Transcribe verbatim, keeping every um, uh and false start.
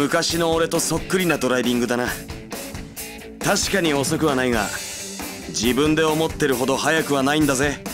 昔の俺とそっくりなドライビングだな。確かに遅くはないが、自分で思ってるほど速くはないんだぜ。